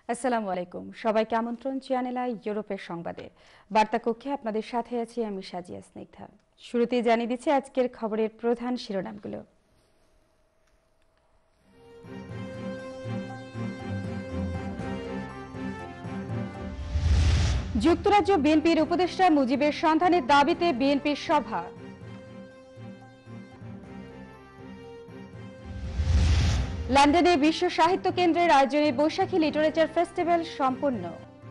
আসসালামু আলাইকুম। সবাইকে আমন্ত্রণ চ্যানেল আই ইউরোপের সংবাদে। বার্তা কক্ষে আপনাদের সাথে আছি আমি সাজিয়া স্নিগ্ধা। শুরুতেই জানিয়ে দিচ্ছি আজকের খবরের প্রধান শিরোনামগুলো। যুক্তরাজ্য বিএনপির উপদেষ্টা মুজিবের সন্ধানের দাবিতে বিএনপির সভা। লন্ডনে বিশ্ব সাহিত্য কেন্দ্রের আয়োজনে বৈশাখী লিটারেচার ফেস্টিভ্যাল সম্পন্ন।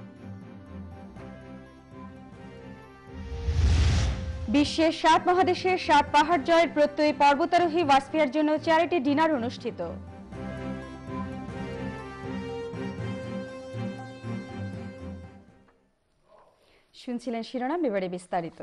বিশ্বের ৭ মহাদেশের ৭ পাহাড় জয়ের প্রত্যয়ী পর্বতারোহী ওয়াসফিয়ার জন্য চ্যারিটি ডিনার অনুষ্ঠিত। শুনছিলেন শিরোনাম, এবারে বিস্তারিত।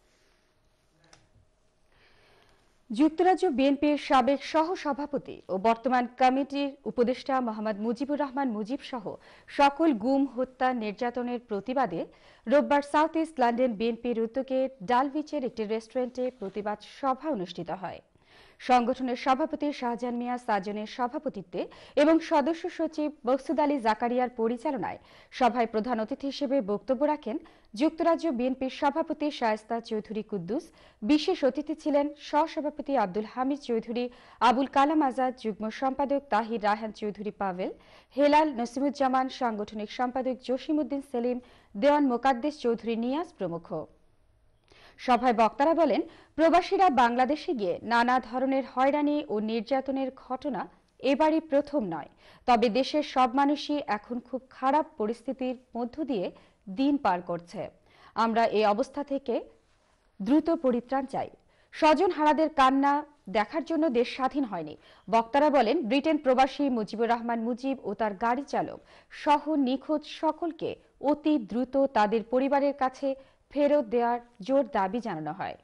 যুক্তরাজ্য বিএনপির সাবেক সহ সভাপতি ও বর্তমান কমিটির উপদেষ্টা মোহাম্মদ মুজিবুর রহমান মুজিব সহ সকল গুম, হত্যা, নির্যাতনের প্রতিবাদে রোববার সাউথ ইস্ট লন্ডন বিএনপির উদ্যোগে ডালউইচের একটি রেস্টুরেন্টে প্রতিবাদ সভা অনুষ্ঠিত হয়। সংগঠনের সভাপতি শাহজাহান মিয়া সাজনের সভাপতিত্বে এবং সদস্য সচিব মকসুদ আলী জাকারিয়ার পরিচালনায় সভায় প্রধান অতিথি হিসেবে বক্তব্য রাখেন যুক্তরাজ্য বিএনপির সভাপতি শায়েস্তা চৌধুরী কুদ্দুস। বিশেষ অতিথি ছিলেন সহসভাপতি আব্দুল হামিদ চৌধুরী, আবুল কালাম আজাদ, যুগ্ম সম্পাদক তাহির রায়হান চৌধুরী পাভেল, হেলাল নসিমুজ্জামান, সাংগঠনিক সম্পাদক জসিমউদ্দিন সেলিম, দেওয়ান মোকাদ্দেস চৌধুরী নিয়াজ প্রমুখ। সভায় বক্তারা বলেন, প্রবাসীরা বাংলাদেশে গিয়ে নানা ধরনের হয়রানি ও নির্যাতনের ঘটনা এবারই প্রথম নয়, তবে দেশের সব মানুষই এখন খুব খারাপ পরিস্থিতির মধ্য দিয়ে দিন পার করছে। আমরা এই অবস্থা থেকে দ্রুত পরিত্রাণ চাই। স্বজন হারাদের কান্না দেখার জন্য দেশ স্বাধীন হয়নি। বক্তারা বলেন, ব্রিটেন প্রবাসী মুজিবুর রহমান মুজিব ও তার গাড়ি চালক সহ নিখোঁজ সকলকে অতি দ্রুত তাদের পরিবারের কাছে ফেরত দেওয়ার জোর দাবি জানানো হয়।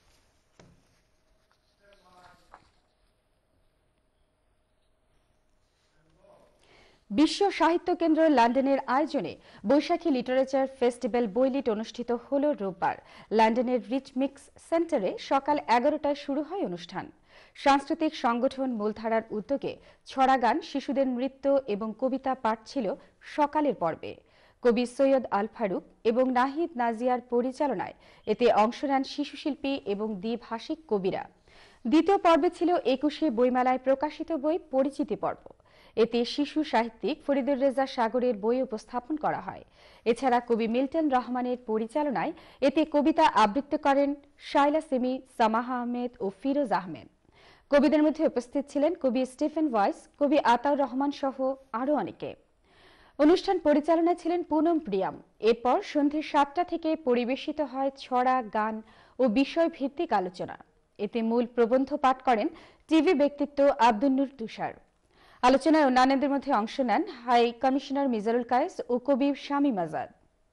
বিশ্ব সাহিত্য কেন্দ্র লন্ডনের আয়োজনে বৈশাখী লিটারেচার ফেস্টিভ্যাল বইলিট অনুষ্ঠিত হল রোববার। লন্ডনের রিচ মিক্স সেন্টারে সকাল 11টায় শুরু হয় অনুষ্ঠান। সাংস্কৃতিক সংগঠন মূলধারার উদ্যোগে ছড়াগান, শিশুদের নৃত্য এবং কবিতা পাঠ ছিল সকালের পর্বে। কবি সৈয়দ আল ফারুক এবং নাহিদ নাজিয়ার পরিচালনায় এতে অংশ নেন শিশুশিল্পী এবং দ্বিভাষিক কবিরা। দ্বিতীয় পর্বে ছিল 21শে বইমেলায় প্রকাশিত বই পরিচিতি পর্ব। এতে শিশু সাহিত্যিক ফরিদুর রেজা সাগরের বই উপস্থাপন করা হয়। এছাড়া কবি মিল্টন রহমানের পরিচালনায় এতে কবিতা আবৃত্তি করেন শায়লা সেমি, সামাহা আহমেদ ও ফিরোজ আহমেদ। কবিদের মধ্যে উপস্থিত ছিলেন কবি স্টিফেন ভয়েস, কবি আতাউর রহমান সহ আরও অনেকে। অনুষ্ঠান পরিচালনায় ছিলেন পুনম প্রিয়াম। এরপর সন্ধ্যে 7টা থেকে পরিবেশিত হয় ছড়া, গান ও বিষয়ভিত্তিক আলোচনা। এতে মূল প্রবন্ধ পাঠ করেন টিভি ব্যক্তিত্ব আব্দুল নূর তুষার। আলোচনায় অন্যান্যদের মধ্যে অংশ নেন হাই কমিশনার মিজানুল কায়েস ও কবি শামীম আজাদ।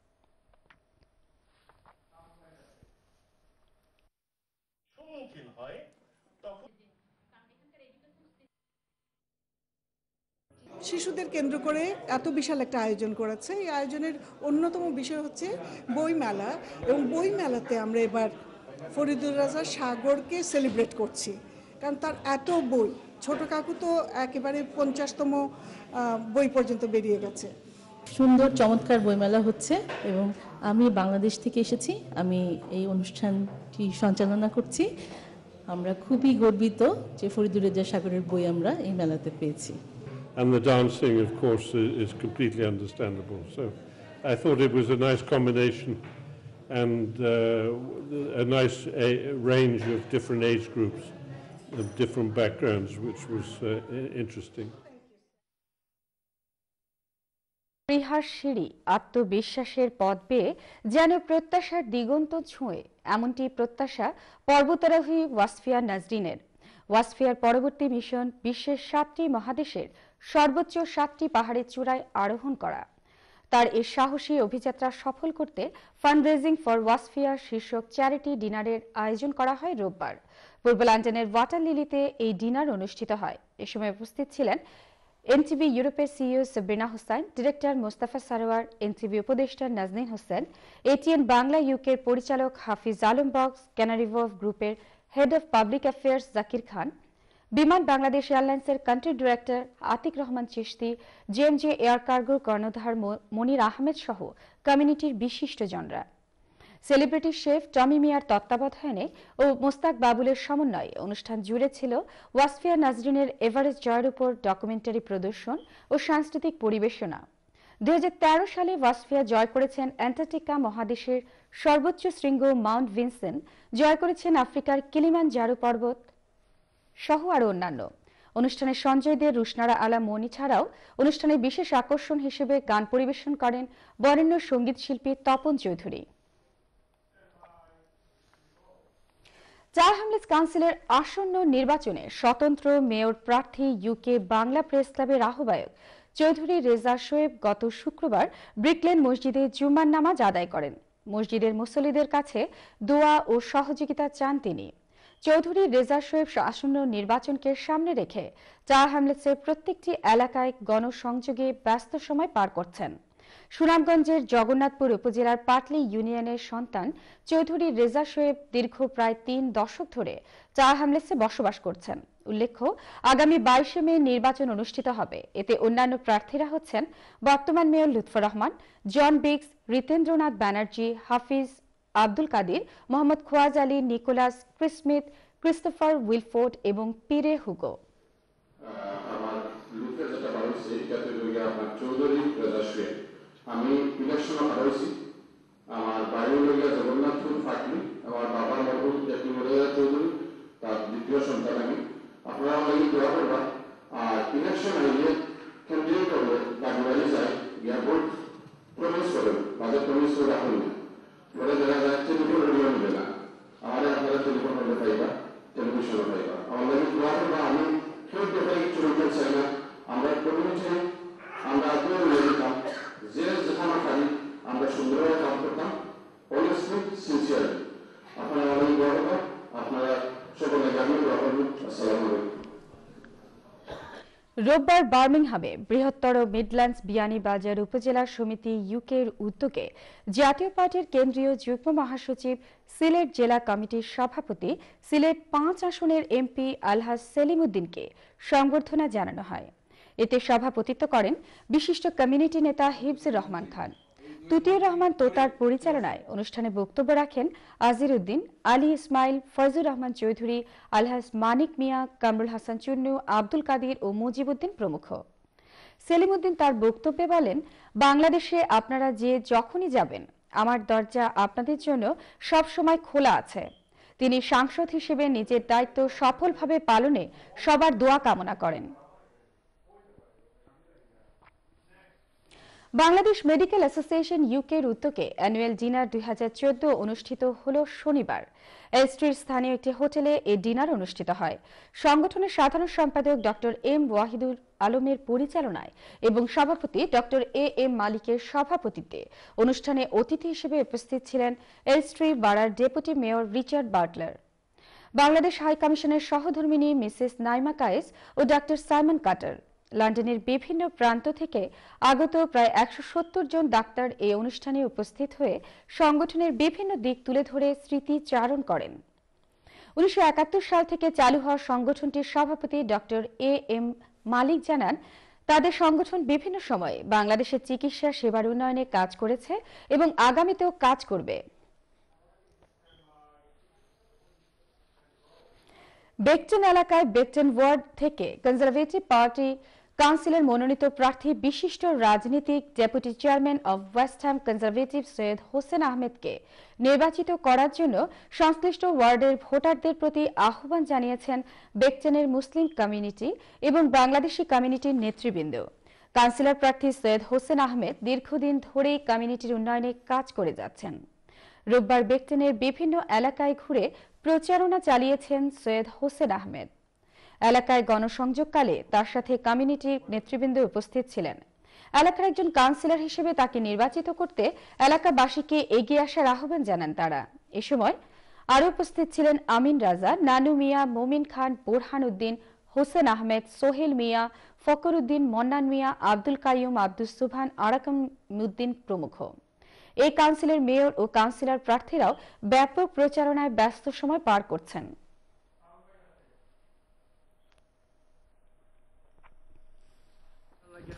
শিশুদের কেন্দ্র করে এত বিশাল একটা আয়োজন করেছে। এই আয়োজনের অন্যতম বিষয় হচ্ছে বইমেলা, এবং বইমেলাতে আমরা এবার ফরিদুর রাজা সাগরকে সেলিব্রেট করছি, কারণ তার এত বই। ছোট কাকু তো একেবারে 50তম বই পর্যন্ত বেরিয়ে গেছে। সুন্দর চমৎকার বইমেলা হচ্ছে এবং আমি বাংলাদেশ থেকে এসেছি, আমি এই অনুষ্ঠানটি সঞ্চালনা করছি। আমরা খুবই গর্বিত যে ফরিদুর রেজা সাগরের বই আমরা এই মেলাতে পেয়েছি। And the dancing, of course, is completely understandable. So I thought it was a nice combination and a nice range of different age groups, of different backgrounds, which was interesting. পরিহার সিঁড়ি আত্মবিশ্বাসের পথ বেয়ে যেন প্রত্যাশার দিগন্ত ছুঁয়ে, এমনটি প্রত্যাশা পর্বতারোহী ওয়াসফিয়া নাজরিনের। ওয়াসফিয়ার পরবর্তী মিশন বিশ্বের 7টি মহাদেশের সর্বোচ্চ 7টি পাহাড়ের চূড়ায় আরোহণ করা। তার এই সাহসী অভিযাত্রা সফল করতে ফান্ডরেজিং ফর ওয়াসফিয়া শীর্ষক চ্যারিটি ডিনারের আয়োজন করা হয় রোববার। পূর্ব লন্ডনের ওয়াটার লিলিতে এই ডিনার অনুষ্ঠিত হয়। এ সময় উপস্থিত ছিলেন এনটিভি ইউরোপের CEO Sabrina Hossain, director Mostafa Sarwar, NTV উপদেষ্টা নাজনীন হোসেন, এটিএন বাংলা ইউকের পরিচালক হাফিজ আলম বক্স, ক্যানারি ওয়্যার্ফ গ্রুপের head of public affairs Zakir Khan, Biman Bangladesh এয়ারলাইন্সের country director Atiq Rahman Chishti, JMJ air কার্গোর কর্ণধার মনির আহমেদ সহ কমিউনিটির বিশিষ্টজনরা। সেলিব্রিটি শেফ টমি মিয়ার তত্ত্বাবধানে ও মোস্তাক বাবুলের সমন্বয়ে অনুষ্ঠান জুড়ে ছিল ওয়াসফিয়া নাজরিনের এভারেস্ট জয়ের উপর ডকুমেন্টারি প্রদর্শন ও সাংস্কৃতিক পরিবেশনা। 2013 সালে ওয়াসফিয়া জয় করেছেন অ্যান্টার্কটিকা মহাদেশের সর্বোচ্চ শৃঙ্গ মাউন্ট ভিনসেন্ট, জয় করেছেন আফ্রিকার কিলিমানজারো পর্বত সহ আরও অন্যান্য। অনুষ্ঠানে সঞ্জয় দে, রুশনারা আলা মনি ছাড়াও অনুষ্ঠানে বিশেষ আকর্ষণ হিসেবে গান পরিবেশন করেন বরেণ্য সঙ্গীত শিল্পী তপন চৌধুরী। চার হ্যামলেটস কাউন্সিলের আসন্ন নির্বাচনে স্বতন্ত্র মেয়র প্রার্থী ইউকে বাংলা প্রেস ক্লাবের আহ্বায়ক চৌধুরী রেজা শোয়েব গত শুক্রবার ব্রিকলেন মসজিদে জুম্মার নামাজ আদায় করেন। মসজিদের মুসল্লিদের কাছে দোয়া ও সহযোগিতা চান তিনি। চৌধুরী রেজা শোয়েব আসন্ন নির্বাচনকে সামনে রেখে চার হ্যামলেটসের প্রত্যেকটি এলাকায় গণসংযোগে ব্যস্ত সময় পার করছেন। সুনামগঞ্জের জগন্নাথপুর উপজেলার পাটলি ইউনিয়নের সন্তান চৌধুরী রেজা শোয়েব দীর্ঘ প্রায় 3 দশক ধরে চার হ্যামলেটসে বসবাস করছেন। উল্লেখ্য, আগামী 22 মে নির্বাচন অনুষ্ঠিত হবে। এতে অন্যান্য প্রার্থীরা হচ্ছেন বর্তমান mayor Lutfur Rahman, John Biggs, Ritendranath Banerjee, Hafiz Abdul Kadir, Mohammad Khowaj Ali, Nicholas Crismith, Christopher Wilford এবং পিরে হুগো। আমি ইলেকশন হারাইছি। আমার বাড়ি হইয়া জগন্নাথপুর ফাটলি। আমার বাবার মরহুম জাতি মরিয়া চৌধুরী, তার দ্বিতীয় সন্তান আমি। আপনারা আমাকে দোয়া করবা। আর ইলেকশন আইলে ক্যান্ডিডেট করবে বাড়ি যায় গিয়া ভোট প্রমিস করেন, বাজেট প্রমিস করে রাখুন না। বলে দেখা যায় টেলিফোন রেডিও নিবে না। আমাদের আপনারা টেলিফোন করলে পাইবা, টেলিভিশনও পাইবা। আমাদের দোয়া করবা। আমি কেউ কোথায় কিছু বলতে চাই না। আমরা কমিউনিটি আমরা আগ্রহ নিয়ে দিতাম, যে যেখানে পারি আমরা সুন্দরভাবে কাজ করতাম, অনেস্টলি সিনসিয়ারলি। আপনারা আমাদের দোয়া করবেন। আপনারা সকলে জানিয়ে দোয়া করবেন। আসসালামু আলাইকুম। রোববার বার্মিংহামে বৃহত্তর মিডল্যান্ডস বিয়ানীবাজার উপজেলা সমিতি ইউকের উদ্যোগে জাতীয় পার্টির কেন্দ্রীয় যুগ্ম মহাসচিব, সিলেট জেলা কমিটির সভাপতি, সিলেট 5 আসনের এমপি আলহাজ সেলিম উদ্দিনকে সংবর্ধনা জানানো হয়। এতে সভাপতিত্ব করেন বিশিষ্ট কমিউনিটি নেতা হিফজুর রহমান খান। তুতিউর রহমান তোতার পরিচালনায় অনুষ্ঠানে বক্তব্য রাখেন আজির উদ্দিন, আলী ইসমাইল, ফয়জুর রহমান চৌধুরী, আলহাজ মানিক মিয়া, কামরুল হাসান চুন্নু, আব্দুল কাদির ও মুজিবউদ্দিন প্রমুখ। সেলিম উদ্দিন তার বক্তব্যে বলেন, বাংলাদেশে আপনারা যে যখনই যাবেন, আমার দরজা আপনাদের জন্য সব সময় খোলা আছে। তিনি সাংসদ হিসেবে নিজের দায়িত্ব সফলভাবে পালনে সবার দোয়া কামনা করেন। বাংলাদেশ মেডিকেল অ্যাসোসিয়েশন ইউকের উদ্যোগে অ্যানুয়াল ডিনার 2014 অনুষ্ঠিত হল শনিবার। এলস্ট্রির স্থানীয় একটি হোটেলে এই ডিনার অনুষ্ঠিত হয়। সংগঠনের সাধারণ সম্পাদক ডক্টর এম ওয়াহিদুল আলমের পরিচালনায় এবং সভাপতি ডক্টর এ এম মালিকের সভাপতিত্বে অনুষ্ঠানে অতিথি হিসেবে উপস্থিত ছিলেন এলস্ট্রি বাড়ার deputy mayor Richard Butler, Bangladesh high কমিশনের সহধর্মিণী মিসেস নাইমা কায়েস ও ডক্টর সাইমন কাটার। লন্ডনের বিভিন্ন প্রান্ত থেকে আগত প্রায় 170 জন ডাক্তার এই অনুষ্ঠানে উপস্থিত হয়ে সংগঠনের বিভিন্ন দিক তুলে ধরে স্মৃতিচারণ করেন। 1971 সাল থেকে চালু হওয়া সংগঠনটির সভাপতি ডক্টর এ এম মালিক জানান, তাদের সংগঠন বিভিন্ন সময়ে বাংলাদেশের চিকিৎসা সেবার উন্নয়নে কাজ করেছে এবং আগামীতেও কাজ করবে। বেকটন এলাকায় বেকটন ওয়ার্ড থেকে কনজারভেটিভ পার্টি কাউন্সিলের মনোনীত প্রার্থী বিশিষ্ট রাজনীতিক deputy chairman of West Ham Conservative Syed Hossain আহমেদকে নির্বাচিত করার জন্য সংশ্লিষ্ট ওয়ার্ডের ভোটারদের প্রতি আহ্বান জানিয়েছেন বেকটনের মুসলিম কমিউনিটি এবং বাংলাদেশি কমিউনিটির নেতৃবৃন্দ। কাউন্সিলর প্রার্থী সৈয়দ হোসেন আহমেদ দীর্ঘদিন ধরেই কমিউনিটির উন্নয়নে কাজ করে যাচ্ছেন। রোববার বেকটনের বিভিন্ন এলাকায় ঘুরে প্রচারণা চালিয়েছেন সৈয়দ হোসেন আহমেদ। এলাকায় গণসংযোগকালে তার সাথে কমিউনিটির নেতৃবৃন্দ উপস্থিত ছিলেন। এলাকার একজন কাউন্সিলর হিসেবে তাকে নির্বাচিত করতে এলাকাবাসীকে এগিয়ে আসার আহ্বান জানান তারা। এ সময় আরও উপস্থিত ছিলেন আমিন রাজা, নানু মিয়া, মোমিন খান, বোরহান উদ্দিন, হোসেন আহমেদ, সোহেল মিয়া, ফকর উদ্দিন, মন্নান মিয়া, আব্দুল কাইয়ুম, আব্দুস সুবহান, আরাকাম উদ্দিন প্রমুখ। এই কাউন্সিলের মেয়র ও কাউন্সিলর প্রার্থীরাও ব্যাপক প্রচারণায় ব্যস্ত সময় পার করছেন।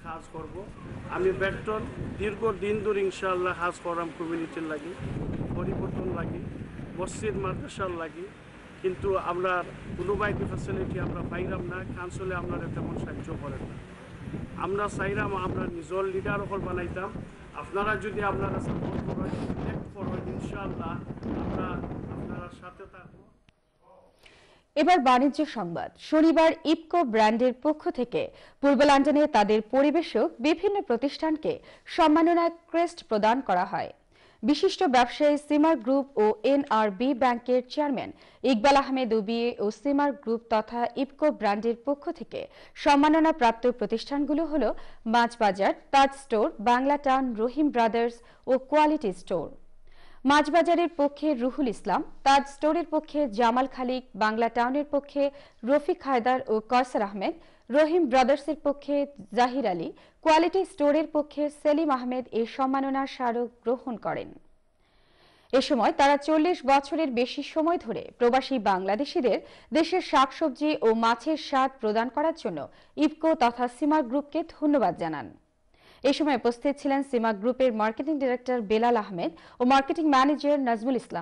কাজ করব। আমি বেটন দীর্ঘ দিন ধরে ইনশাআল্লাহ হাজ ফোরাম কমিউনিটির লাগি পরিবর্তন লাগি মসজিদ মাদ্রাসার লাগি, কিন্তু আমরা কোনো বাইটি ফ্যাসিলিটি আমরা পাইলাম না, কাউন্সিলে আপনারা তেমন সাহায্য করেন না। আমরা চাইলাম আমরা নিজের লিডার হল বানাইতাম, আপনারা যদি আপনারা সাপোর্ট করেন ইলেক্ট করেন ইনশাআল্লাহ আমরা আপনারা সাথে থাকবো। এবার বাণিজ্য সংবাদ। শনিবার ইপকো ব্র্যান্ডের পক্ষ থেকে পূর্ব লন্ডনে তাদের পরিবেশক বিভিন্ন প্রতিষ্ঠানকে সম্মাননা ক্রেস্ট প্রদান করা হয়। বিশিষ্ট ব্যবসায়ী সিমার গ্রুপ ও এনআরবি ব্যাংকের চেয়ারম্যান ইকবাল আহমেদ উবিয়ে ও সিমার গ্রুপ তথা ইপকো ব্র্যান্ডের পক্ষ থেকে সম্মাননা প্রাপ্ত প্রতিষ্ঠানগুলো হল Machbazar, Taj store, Bangla town, Rahim brothers ও কোয়ালিটি স্টোর। মাছবাজারের পক্ষে রুহুল ইসলাম, তাজ স্টোরের পক্ষে জামাল খালিক, বাংলা টাউনের পক্ষে রফিক হায়দার ও কয়সার আহমেদ, রহিম ব্রাদার্সের পক্ষে জাহির আলী, কোয়ালিটি স্টোরের পক্ষে সেলিম আহমেদ এই সম্মাননা স্মারক গ্রহণ করেন। এ সময় তারা 40 বছরের বেশি সময় ধরে প্রবাসী বাংলাদেশিদের দেশের শাকসবজি ও মাছের স্বাদ প্রদান করার জন্য ইপকো তথা সিমা গ্রুপকে ধন্যবাদ জানান। এই সময় উপস্থিত ছিলেন সিমা গ্রুপের মার্কেটিং ডিরেক্টর বেলাল আহমেদ ও মার্কেটিং ম্যানেজার নাজমুল ইসলাম।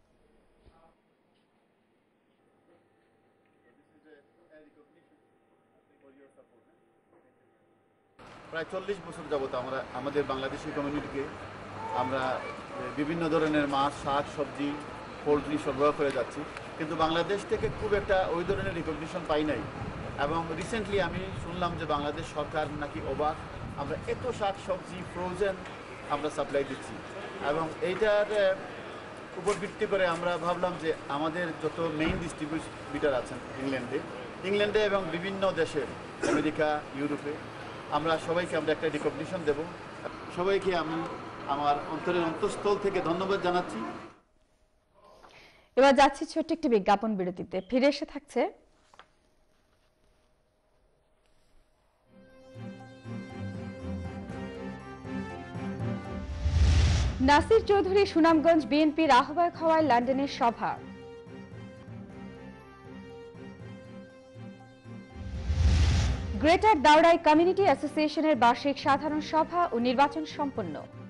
প্রায় 40 বছর যাবত আমরা আমাদের বাংলাদেশি কমিউনিটিকে আমরা বিভিন্ন ধরনের মাছ, শাক, সবজি, পোলট্রি সরবরাহ করে যাচ্ছি, কিন্তু বাংলাদেশ থেকে খুব একটা ওই ধরনের রিকগনিশন পাই নাই। এবং রিসেন্টলি আমি শুনলাম যে বাংলাদেশ সরকার নাকি অবাক, আমরা এত শাক সবজি ফ্রোজেন আমরা সাপ্লাই দিচ্ছি। এবং এইটার উপর ভিত্তি করে আমরা ভাবলাম যে আমাদের যত মেইন ডিস্ট্রিবিউটর আছেন ইংল্যান্ডে এবং বিভিন্ন দেশে, আমেরিকা, ইউরোপে, আমরা সবাইকে আমরা একটা রিকগনিশন দেব। সবাইকে আমি আমার অন্তরের অন্তঃস্থল থেকে ধন্যবাদ জানাচ্ছি। এবার যাচ্ছি ছোট্ট একটি বিজ্ঞাপন বিরতিতে, ফিরে এসে থাকছে নাসির চৌধুরী সুনামগঞ্জ বিএনপির আহ্বায়ক হওয়ায় লন্ডনের সভা। গ্রেটার দাওরাই কমিউনিটি অ্যাসোসিয়েশনের বার্ষিক সাধারণ সভা ও নির্বাচন সম্পন্ন।